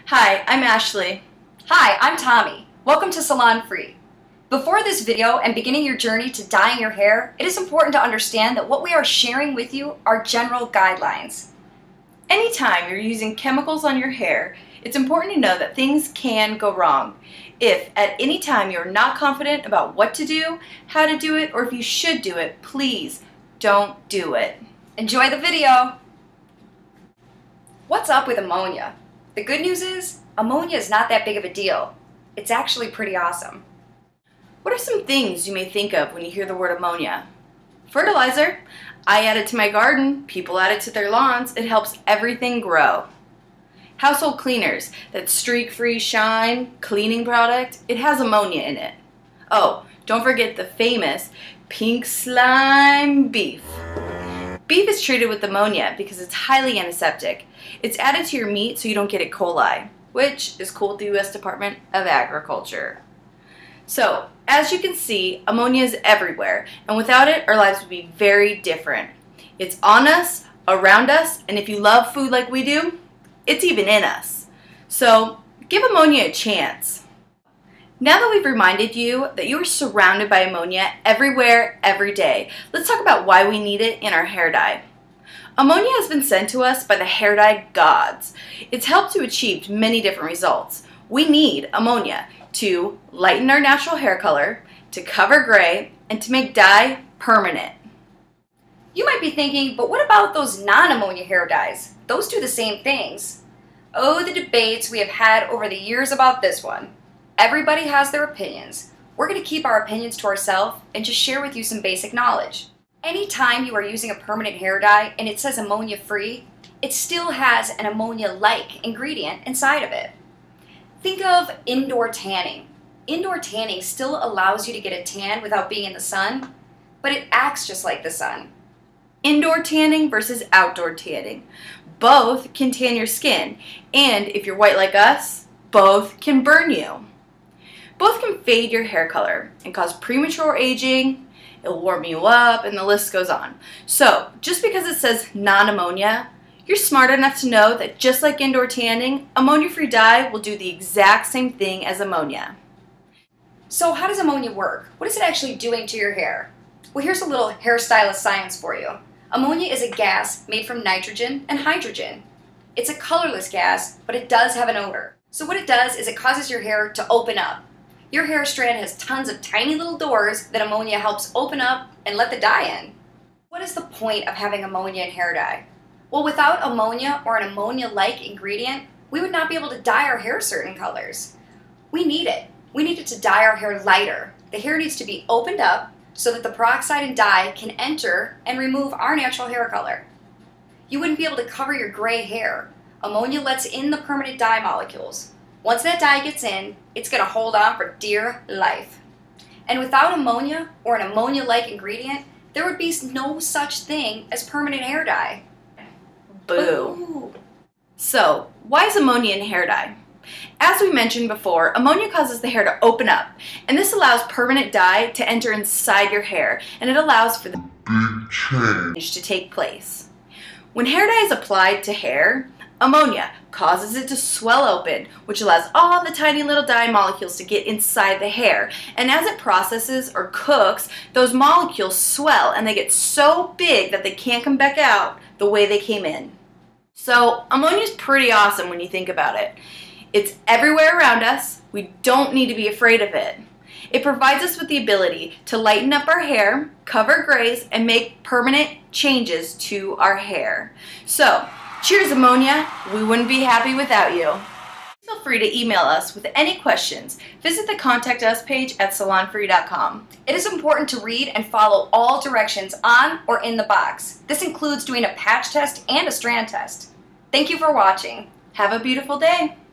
Hi, I'm Ashley. Hi, I'm Tommy. Welcome to SALONFREE. Before this video and beginning your journey to dyeing your hair, it is important to understand that what we are sharing with you are general guidelines. Anytime you're using chemicals on your hair, it's important to know that things can go wrong. If at any time you're not confident about what to do, how to do it, or if you should do it, please don't do it. Enjoy the video! What's up with ammonia? The good news is, ammonia is not that big of a deal. It's actually pretty awesome. What are some things you may think of when you hear the word ammonia? Fertilizer. I add it to my garden, people add it to their lawns, it helps everything grow. Household cleaners, that streak-free shine cleaning product, it has ammonia in it. Oh, don't forget the famous pink slime beef. Beef is treated with ammonia because it's highly antiseptic. It's added to your meat so you don't get E. coli, which is cool with the U.S. Department of Agriculture. So, as you can see, ammonia is everywhere, and without it, our lives would be very different. It's on us, around us, and if you love food like we do, it's even in us. So, give ammonia a chance. Now that we've reminded you that you are surrounded by ammonia everywhere, every day, let's talk about why we need it in our hair dye. Ammonia has been sent to us by the hair dye gods. It's helped to achieve many different results. We need ammonia to lighten our natural hair color, to cover gray, and to make dye permanent. You might be thinking, but what about those non-ammonia hair dyes? Those do the same things. Oh, the debates we have had over the years about this one. Everybody has their opinions. We're going to keep our opinions to ourselves and just share with you some basic knowledge. Anytime you are using a permanent hair dye and it says ammonia free, it still has an ammonia-like ingredient inside of it. Think of indoor tanning. Indoor tanning still allows you to get a tan without being in the sun, but it acts just like the sun. Indoor tanning versus outdoor tanning. Both can tan your skin, and if you're white like us, both can burn you. Both can fade your hair color and cause premature aging, it'll warm you up, and the list goes on. So, just because it says non-ammonia, you're smart enough to know that just like indoor tanning, ammonia-free dye will do the exact same thing as ammonia. So how does ammonia work? What is it actually doing to your hair? Well, here's a little hairstylist science for you. Ammonia is a gas made from nitrogen and hydrogen. It's a colorless gas, but it does have an odor. So what it does is it causes your hair to open up. Your hair strand has tons of tiny little doors that ammonia helps open up and let the dye in. What is the point of having ammonia in hair dye? Well, without ammonia or an ammonia-like ingredient, we would not be able to dye our hair certain colors. We need it. We need it to dye our hair lighter. The hair needs to be opened up so that the peroxide and dye can enter and remove our natural hair color. You wouldn't be able to cover your gray hair. Ammonia lets in the permanent dye molecules. Once that dye gets in, it's going to hold on for dear life. And without ammonia or an ammonia-like ingredient, there would be no such thing as permanent hair dye. Boo. Ooh. So, why is ammonia in hair dye? As we mentioned before, ammonia causes the hair to open up, and this allows permanent dye to enter inside your hair, and it allows for the big change to take place. When hair dye is applied to hair, ammonia causes it to swell open, which allows all the tiny little dye molecules to get inside the hair, and as it processes or cooks, those molecules swell and they get so big that they can't come back out the way they came in. So ammonia is pretty awesome when you think about it. It's everywhere around us. We don't need to be afraid of it. It provides us with the ability to lighten up our hair, cover grays, and make permanent changes to our hair. So, cheers ammonia. We wouldn't be happy without you. Feel free to email us with any questions. Visit the Contact Us page at salonfree.com. It is important to read and follow all directions on or in the box. This includes doing a patch test and a strand test. Thank you for watching. Have a beautiful day.